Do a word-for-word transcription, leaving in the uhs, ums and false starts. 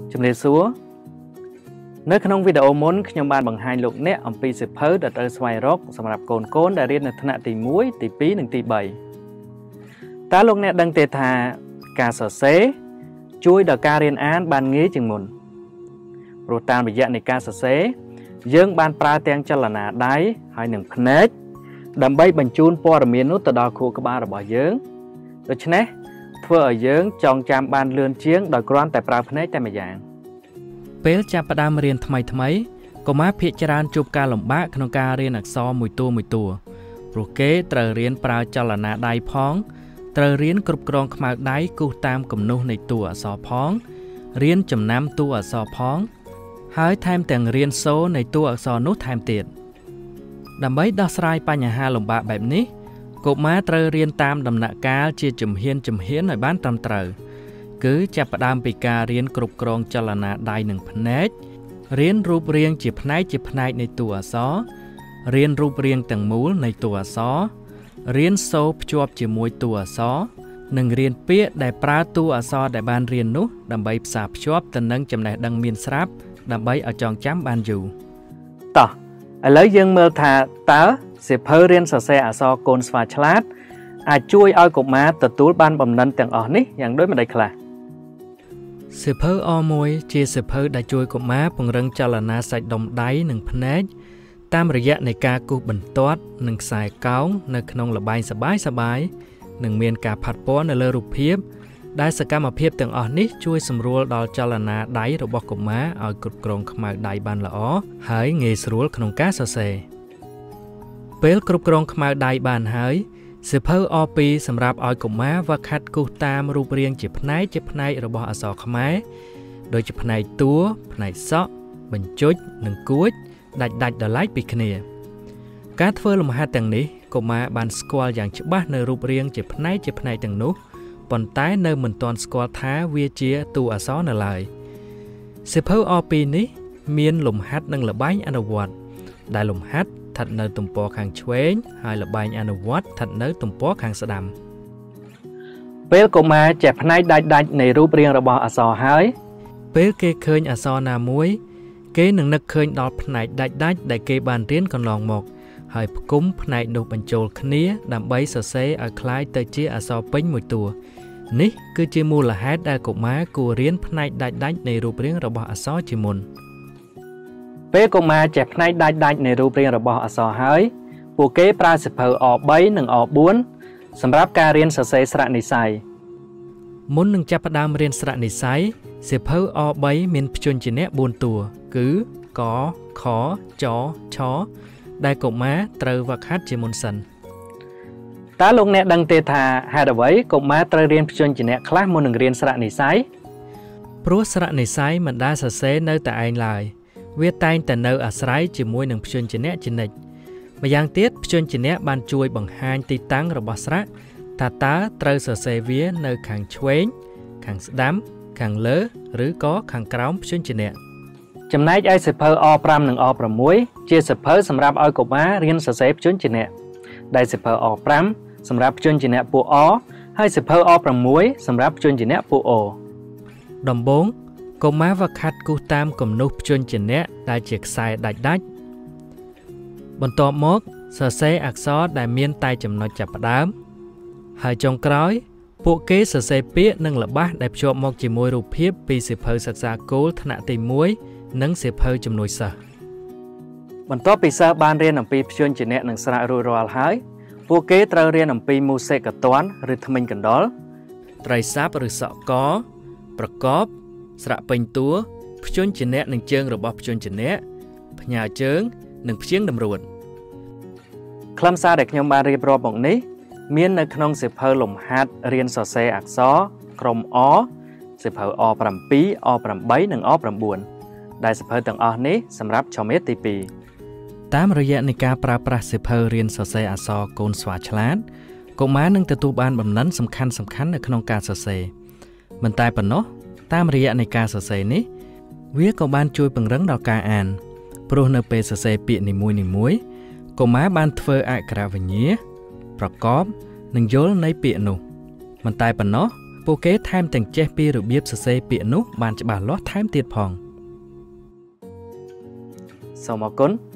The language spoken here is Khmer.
Chùm lê xúa Nơi khăn video muốn nhóm bạn bằng hai lục nét ông pi sếp hớ đặt ở xoay rốc xong rạp cồn côn đã riêng là thân hạ tỷ muối, tỷ phí, nâng tỷ bảy. Ta lúc nét đăng tê thà ca sở xế chui đờ ca riêng án ban nghế chừng mùn. Rồi tàn bởi dạng này ca sở xế dương ban pra tên cho là nà đáy hai nâng phết đầm bay bằng chun po ở miền nút từ đo khu các ba là bỏ dưỡng. Rồi chứ nè thua ở dưỡng trong chạm ban lươn chiếng đòi con tại pra phết tại mà dạng.ពេលចាប់ផ្ដើមរៀនថ្មីថ្មីកុមារភាគច្រើនជួបការលំបាកក្នុងការរៀនអក្សរមួយតួមួយតួព្រោះគេត្រូវរៀនប្រើចលនាដៃផងត្រូវរៀនគ្រប់គ្រងខ្មៅដៃគូសតាមគំនូសនៃតួអក្សរផងរៀនចំណាំតួអក្សរផងហើយថែមទាំងរៀនសូរនៃតួអក្សរនោះថែមទៀតដើម្បីដោះស្រាយបញ្ហាលំបាកបែបនេះកុមារត្រូវរៀនតាមដំណាក់កាលជាជំហានជំហានឲ្យបានត្រឹមត្រូវគឺចាប់ផ្ដើមពីការរៀនគ្រប់គ្រងចលនាដៃនិងភ្នែករៀនរូបរាងជាផ្នែកជាផ្នែកនៃតួអក្សររៀនរូបរាងទាំងមូលនៃតួអក្សររៀនសូរភ្ជាប់ជាមួយតួអក្សរនិងរៀនពាក្យដែលប្រើតួអក្សរដែលបានរៀននោះដើម្បីផ្សារភ្ជាប់ទៅនឹងចំណេះដឹងមានស្រាប់ដើម្បីឲ្យចងចាំបានយូរតោះឥឡូវយើងមើលថាតើសៀវភៅរៀនសរសេរអក្សរកូនស្វាឆ្លាតអាចជួយឲ្យកុមារទទួលបានបំណិនទាំងអស់នេះយ៉ាងដូចម្តេចខ្លះសៀវភៅ អ មួយ ជាសៀវភៅដែលជួយកុមារពង្រឹងចលនាសាច់ដុំដៃនិងភ្នែកតាមរយៈនៃការគូសបន្ទាត់និងខ្សែកោងនៅក្នុងល្បែងសប្បាយសប្បាយនិងមានការផាត់ពណ៌នៅលើរូបភាពដែលសកម្មភាពទាំងអស់នេះជួយសម្រួលដល់ចលនាដៃរបស់កុមារឲ្យគ្រប់គ្រងខ្មៅដៃបានល្អហើយងាយស្រួលក្នុងការសរសេរពេលគ្រប់គ្រងខ្មៅដៃបានហើយសៀវភៅ អ ពីរ សម្រាប់ឲ្យកុមារវឹកហាត់គូសតាមរូបរាងជាផ្នែកជាផ្នែករបស់អក្សរខ្មែរដូចជាផ្នែកតួផ្នែកសក់បញ្ចុចនិងគួចដាច់ដាច់ដល់ឡែកពីគ្នាការធ្វើលំហាត់ទាំងនេះកុមារបានស្គាល់យ៉ាងច្បាស់នៅរូបរាងជាផ្នែកជាផ្នែកទាំងនោះប៉ុន្តែនៅមិនទាន់ស្គាល់ថាវាជាតួអក្សរនៅឡើយសៀវភៅ អ ពីរ នេះមានលំហាត់និងល្បែងអនុវត្តដែលលំហាត់ស្ថិតនៅទំព័រខាងឆ្វេងហើយល្បែងអនុវត្តស្ថិតនៅទំព័រខាងស្ដាំពេលកុមារចេះផ្នែកដាច់ដាច់នៃរូបរាងរបស់អក្សរហើយពេលគេឃើញអក្សរណាមួយគេនឹងនឹកឃើញដល់ផ្នែកដាច់ដាច់ដែលគេបានរៀនកន្លងមកហើយផ្គុំផ្នែកនោះបញ្ចូលគ្នាដើម្បីសរសេរឲ្យคล้ายទៅជាអក្សរពេញមួយតួនេះគឺជាមូលហេតុដែលកុមារគួររៀនផ្នែកដាច់ដាច់នៃរូបរាងរបស់អក្សរជាមុនពេលកុមារចេះផ្នែកដាច់ដាច់នៃរូបរាងរបស់អក្សរហើយពួកគេប្រើសៀវភៅ អ បី និង អ បួន សម្រាប់ការរៀនសរសេរស្រៈនិស្ស័យមុននឹងចាប់ផ្ដើមរៀនស្រៈនិស្ស័យសៀវភៅ អ បី មានព្យញ្ជនៈបួនតួគឺក ខ ច ឆ ដែលកុមារត្រូវវឹកហាត់ជាមុនសិនតើលោកអ្នកដឹងទេថាហេតុអ្វីកុមារត្រូវរៀនព្យញ្ជនៈខ្លះមុននឹងរៀនស្រៈនិស្ស័យព្រោះស្រៈនិស្ស័យមិនដែលសរសេរនៅតែឯងឡើយវាតែងតែនៅអាស្រ័យជាមួយនឹងព្យញ្ជនៈជានិច្ចម្យ៉ាងទៀតព្យញ្ជនៈបានជួយបង្ហាញទីតាំងរបស់ស្រៈថាតើត្រូវសរសេរវានៅខាងឆ្វេងខាងស្ដាំខាងលើឬក៏ខាងក្រោមព្យញ្ជនៈចំណែកឯសៀវភៅ អ ប្រាំ និង អ ប្រាំមួយ ជាសៀវភៅសម្រាប់ឲ្យកុមាររៀនសរសេរព្យញ្ជនៈដែលសៀវភៅ អ ប្រាំ សម្រាប់ព្យញ្ជនៈពួក អ ហើយសៀវភៅ អ ប្រាំមួយ សម្រាប់ព្យញ្ជនៈពួក អ ដំបូងកុមារវឹកហាត់គូសតាមគំនូសព្យញ្ជនៈដែលជាខ្សែដាច់ដាច់បន្ទាប់មកសរសេរអក្សរដែលមានតែចំណុចចាប់ផ្ដើមហើយចុងក្រោយពួកគេសរសេរពាក្យនិងល្បះដែលភ្ជាប់មកជាមួយរូបភាពពីសៀវភៅសិក្សាគោលថ្នាក់ទីមួយនិងសៀវភៅជំនួយសិស្សបន្ទាប់ពីសិស្សបានរៀនអំពីព្យញ្ជនៈនិងស្រៈរួចរាល់ហើយពួកគេត្រូវរៀនអំពីមូសេកតនឬធ្មេញកណ្ដុរត្រីស័ព្ទឬសក់កប្រកបស្រៈពេញតួព្យញ្ជនៈនិងជើងរបស់ព្យញ្ជនៈផ្ញើជើងនិងព្យាង្គតម្រួតខ្លឹមសារដែលខ្ញុំបានរៀបរាប់មកនេះមាននៅក្នុងសៀវភៅលំហាត់រៀនសរសេរអក្សរក្រុម អ សៀវភៅ អ ប្រាំពីរ អ ប្រាំបី និង អ ប្រាំបួន ដែលសៀវភៅទាំងអស់នេះសម្រាប់ជំនាន់ទីពីរតាមរយៈនៃការប្រើប្រាស់សៀវភៅរៀនសរសេរអក្សរកូនស្វាឆ្លាតកុមារនឹងទទួលបានបំណិនសំខាន់សំខាន់នៅក្នុងការសរសេរមិនតែប៉ុណ្ណោះតាមរយៈនៃការសរសេរនេះវាក៏បានជួយពង្រឹងដល់ការអានព្រោះនៅពេលសរសេរពាក្យនីមួយនីមួយកុមារបានធ្វើអក្ខរវិញ្ញាប្រកបនិងយល់នៃពាក្យនោះមិនតែប៉ុណ្ណោះពួកគេថែមទាំងចេះពីរបៀបសរសេរពាក្យនោះបានច្បាស់លាស់ថែមទៀតផងសូមអរគុណ